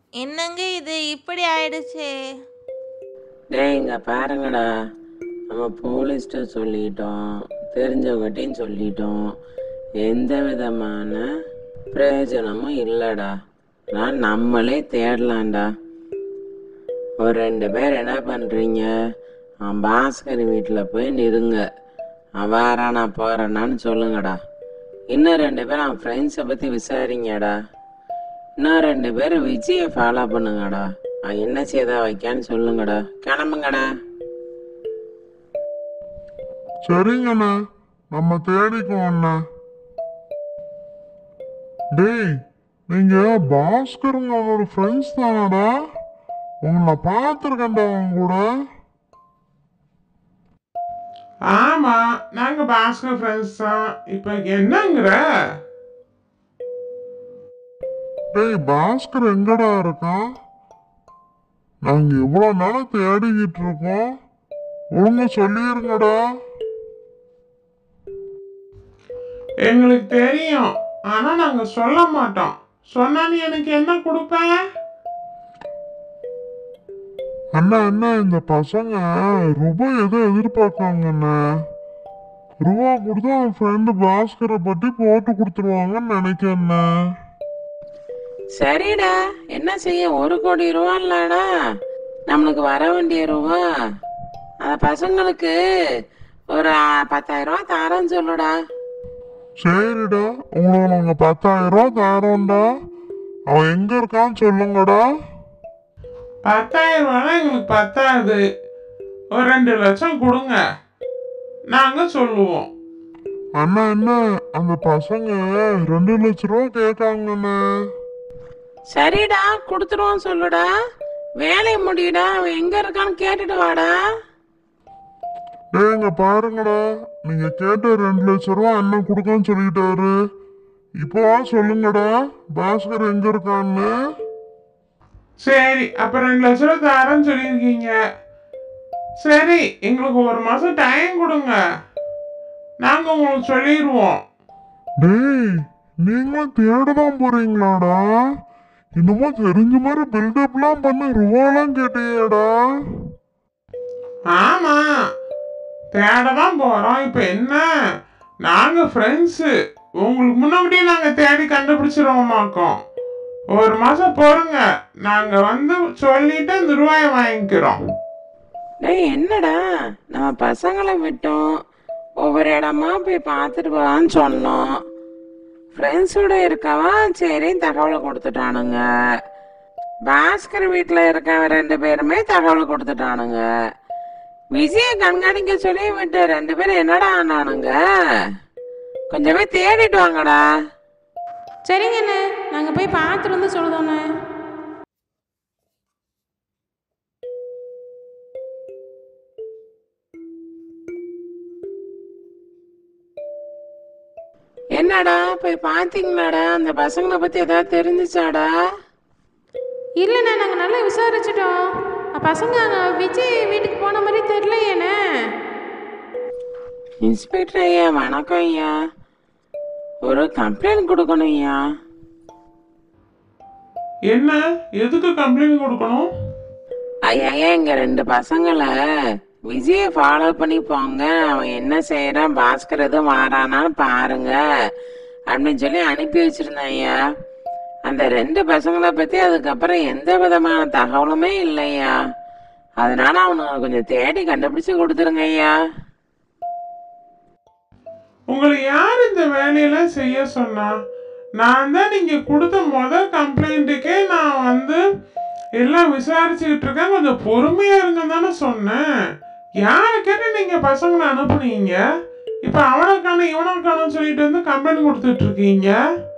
என்னங்க இது இப்படி ஆயிடுச்சு? டேய் இங்க பாருங்கடா, நம்ம போலீஸ்கிட்ட சொல்லிட்டோம், தெரிஞ்சவங்ககிட்டையும் சொல்லிட்டோம், எந்த விதமான பிரயோஜனமும் இல்லைடா. நான் நம்மளே தேடலாம்டா. ஒரு 2 பேர் என்ன பண்ணுறீங்க, அவன் பாஸ்கர் வீட்டில் போய் நிறுங்க. அவன் வாரா நான் போகிறேன்னான்னு சொல்லுங்கடா. இன்னும் 2 பேர் அவன் ஃப்ரெண்ட்ஸை பற்றி விசாரிங்கடா. இன்னும் 2 பேர் விஜயை ஃபாலோ பண்ணுங்கடா. அவன் என்ன செய்தா வைக்கான்னு சொல்லுங்கடா. கிளம்புங்கடா. சரிங்கண்ணே, நம்ம தேடிக்குவோம் அண்ணே. டேய், நீங்க பாஸ்கருங்க அவனோட ஃப்ரெண்ட்ஸ் தானடா? உங்களை பார்த்துருக்கேன்டா அவங்க கூட. ஆமா, நாங்க பாஸ்கர் ஃப்ரெண்ட்ஸ் தான். இப்ப என்னங்கிற? டேய், பாஸ்கர் எங்கடா இருக்கான்? நாங்க இவ்வளவு நாளா தேடிக்கிட்டு இருக்கோம். ஒழுங்கா சொல்லிருங்கடா. எங்களுக்கு தெரியும், ஆனா நாங்க சொல்ல மாட்டோம். சொன்னா நீ எனக்கு என்ன கொடுப்ப? அண்ணா அண்ணா, இந்த பசங்க ரூபாய் ஏதோ எதிர்பார்க்காங்கண்ணா. ரூபா கொடுத்தா அவன் ஃப்ரெண்டு பாஸ்கரை பத்தி போட்டு கொடுத்துருவாங்கன்னு நினைக்கிறேண்ணா. சரிடா, என்ன செய்ய, 1 கோடி ரூபா இல்லடா நம்மளுக்கு வர வேண்டிய ரூபா. அந்த பசங்களுக்கு ஒரு 10,000 ரூபா தரேன்னு சொல்லுடா. சரிடா, உங்களுக்கு நாங்க 10,000 ரூபா தரோம்டா. அவன் எங்க இருக்கான்னு சொல்லுங்கடா. 10,000 ரூபாய் எங்களுக்கு பத்தாது. ஒரு 2 லட்சம் கொடுங்க, நாங்க சொல்லுவோம். அண்ணா அண்ணா, அந்த பசங்க 2 லட்ச ரூபா கேட்காங்கண்ணா. சரிடா, கொடுத்துருவோம் சொல்லுடா. வேலையை முடியுடா. அவன் எங்க இருக்கான்னு கேட்டுட்டு வாடா. டேங்க பாருங்கடா, நீங்க கேட்ட 2 லட்ச ரூபா அண்ணன் கொடுக்கன்னு சொல்லிட்டாரு. இப்போ சொல்லுங்கடா, பாஸ்கர் எங்க இருக்கான்னு. சரி, அப்ப 2 லட்சம் ரூபாய் தரேன்னு சொல்லியிருக்கீங்க. சரி, எங்களுக்கு 1 மாசம் டைம் கொடுங்க, நாங்க உங்களுக்கு சொல்லிடுவோம். டேய், நீங்களும் தேடதான் போறீங்களாடா? இன்னுமா தெரிஞ்ச மாதிரி பில்டப்லாம் பண்ண ரூபாலாம் கேட்டியேடா. ஆமா, தேடதான் போறோம். இப்ப என்ன, நாங்க ஃப்ரெண்ட்ஸு, உங்களுக்கு முன்னாடியே நாங்க தேடி கண்டுபிடிச்சிருவோமாக்கோம். 1 மாசம் பொறுங்க, நாங்க வந்து சொல்லிட்டு அந்த ரூபாயை வாங்கிக்கிறோம். டேய் என்னடா, நம்ம பசங்களை விட்டோம், ஒவ்வொரு இடமா போய் பார்த்துட்டு வான்னு சொன்னோம். ஃப்ரெண்ட்ஸோட இருக்கவா சரி தகவலை கொடுத்துட்டானுங்க. பாஸ்கர் வீட்டில் இருக்கவன் 2 பேருமே தகவலை கொடுத்துட்டானுங்க. விஜய கண்காணிக்க சொல்லி விட்டு 2 பேரும் என்னடா ஆனானுங்க. கொஞ்சம் போய் தேடிட்டு வாங்கடா. சரிங்கண்ணே, நாங்கள் போய் பார்த்துட்டு வந்து சொல்லுதோண்ணே. என்னடா போய் பார்த்தீங்களாடா? அந்த பசங்களை பற்றி ஏதாவது தெரிஞ்சிச்சாடா? இல்லைண்ணே, நாங்கள் நல்லா விசாரிச்சிட்டோம். பசங்க அங்கே விஜய் வீட்டுக்கு போன மாதிரி தெரியலையேண்ணே. இன்ஸ்பெக்டர் ஐயா வணக்கம் ஐயா, ஒரு கம்ப்ளைண்ட் கொடுக்கணும் ஐயா. என்ன, எதுக்கு கம்ப்ளைண்ட் கொடுக்கணும்? ஐயா எங்க 2 பசங்களை விஜயை ஃபாலோ பண்ணி போங்க, அவன் என்ன செய்யறான், பாஸ்கர் எதுவும் மாறானான்னு பாருங்க அப்படின்னு சொல்லி அனுப்பி வச்சிருந்தேன் ஐயா. அந்த 2 பசங்களை பத்தி அதுக்கப்புறம் எந்த விதமான தகவலுமே இல்லையா. அதனால அவனுங்க கொஞ்சம் தேடி கண்டுபிடிச்சு கொடுத்துருங்க ஐயா. உங்களை யார் இந்த வேலையெல்லாம் செய்ய சொன்னா? நான் தான் நீங்க கொடுத்த முதல் கம்ப்ளைண்ட்டுக்கே நான் வந்து எல்லாம் விசாரிச்சுக்கிட்டு இருக்கேன், கொஞ்சம் பொறுமையா இருங்க தானே சொன்னேன். யாரை கேட்டு நீங்க பசங்களை அனுப்புனீங்க? இப்ப அவனுக்கான இவனுக்கானு சொல்லிட்டு வந்து கம்ப்ளைண்ட் கொடுத்துட்டு இருக்கீங்க.